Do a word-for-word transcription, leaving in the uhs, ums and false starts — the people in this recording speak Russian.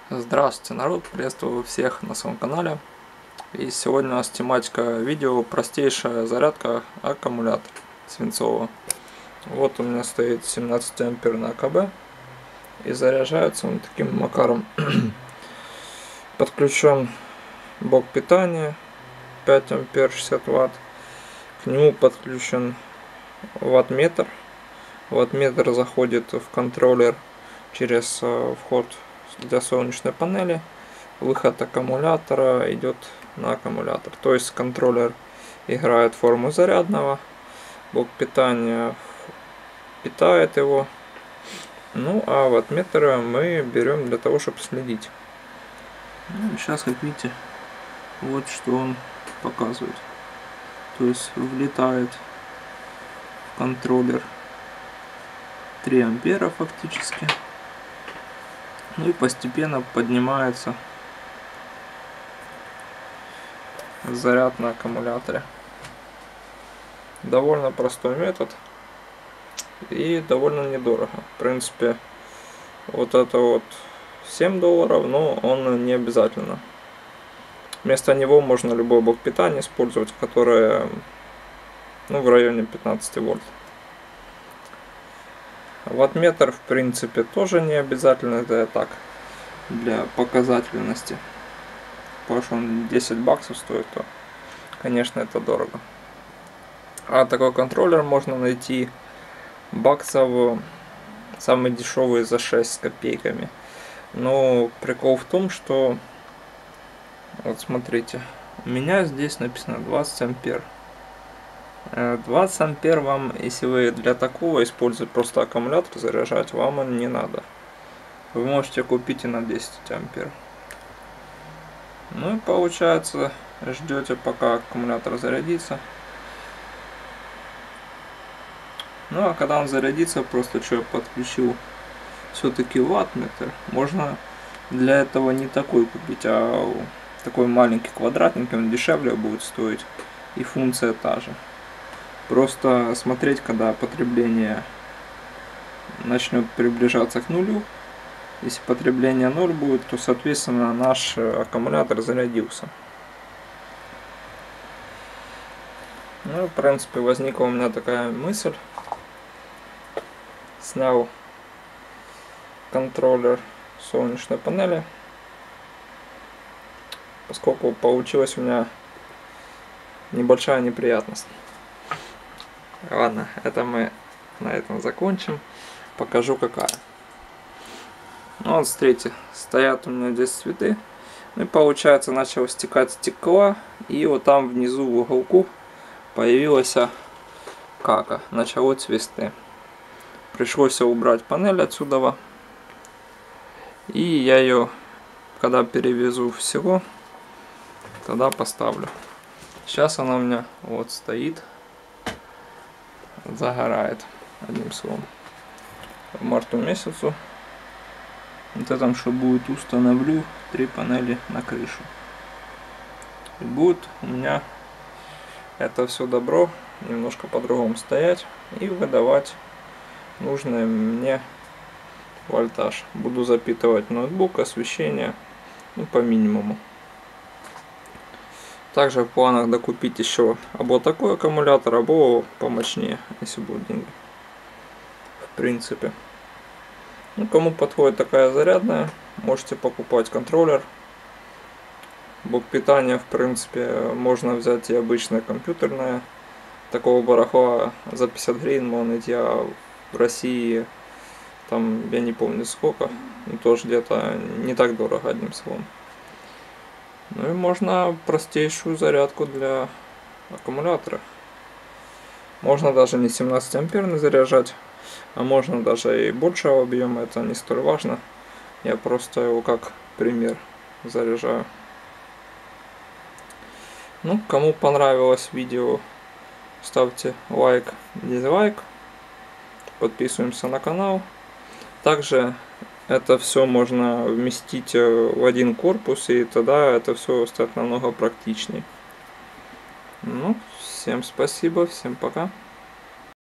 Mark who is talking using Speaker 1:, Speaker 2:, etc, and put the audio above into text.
Speaker 1: Здравствуйте, народ! Приветствую всех на своем канале. И сегодня у нас тематика видео простейшая зарядка аккумулятора свинцового. Вот у меня стоит семнадцать ампер на АКБ. И заряжается он таким макаром. Подключен блок питания пять ампер шестьдесят ватт. К нему подключен ваттметр. Ваттметр заходит в контроллер через вход для солнечной панели. Выход аккумулятора идет на аккумулятор. То есть контроллер играет форму зарядного. Блок питания питает его. Ну а ваттметр мы берем для того, чтобы следить. Ну, сейчас, как видите, вот что он показывает. То есть влетает в контроллер три ампера фактически. Ну и постепенно поднимается заряд на аккумуляторе. Довольно простой метод и довольно недорого. В принципе, вот это вот семь долларов, но он не обязательно. Вместо него можно любой блок питания использовать, который, ну, в районе пятнадцати вольт. Ваттметр, в принципе, тоже не обязательно, это так, для показательности. Потому что он десять баксов стоит, то, конечно, это дорого. А такой контроллер можно найти баксов самый дешевый за шесть с копейками. Но прикол в том, что, вот смотрите, у меня здесь написано двадцать ампер. двадцать ампер вам, если вы для такого используете просто аккумулятор заряжать, вам он не надо. Вы можете купить и на десять ампер. Ну и получается, ждете, пока аккумулятор зарядится. Ну а когда он зарядится, просто что я подключил все-таки ваттметр. Можно для этого не такой купить, а такой маленький квадратненький, он дешевле будет стоить. И функция та же. Просто смотреть, когда потребление начнет приближаться к нулю. Если потребление ноль будет, то, соответственно, наш аккумулятор зарядился. Ну, в принципе, возникла у меня такая мысль. Снял контроллер солнечной панели. Поскольку получилась у меня небольшая неприятность. Ладно, это мы на этом закончим. Покажу какая. Ну вот смотрите, стоят у меня здесь цветы. Ну и получается начало стекать стекла. И вот там внизу в уголку появилась кака. Начало цвести. Пришлось убрать панель отсюда. И я ее, когда перевезу в село, тогда поставлю. Сейчас она у меня вот стоит. Загорает, одним словом. В марту месяцу вот этом, что будет, установлю три панели на крышу. И будет у меня это все добро немножко по-другому стоять и выдавать нужный мне вольтаж. Буду запитывать ноутбук, освещение, ну, по минимуму. Также в планах докупить еще або такой аккумулятор, або помощнее, если будут деньги. В принципе. Ну, кому подходит такая зарядная, можете покупать контроллер. Блок питания, в принципе, можно взять и обычное компьютерное. Такого барахла за пятьдесят гривен можно найти, а в России, там, я не помню сколько, но тоже где-то не так дорого, одним словом. Ну и можно простейшую зарядку для аккумулятора. Можно даже не семнадцать амперный заряжать, а можно даже и большего объема, это не столь важно. Я просто его как пример заряжаю. Ну, кому понравилось видео, ставьте лайк, дизлайк. Подписываемся на канал. Также это все можно вместить в один корпус, и тогда это все станет намного практичней. Ну, всем спасибо, всем пока.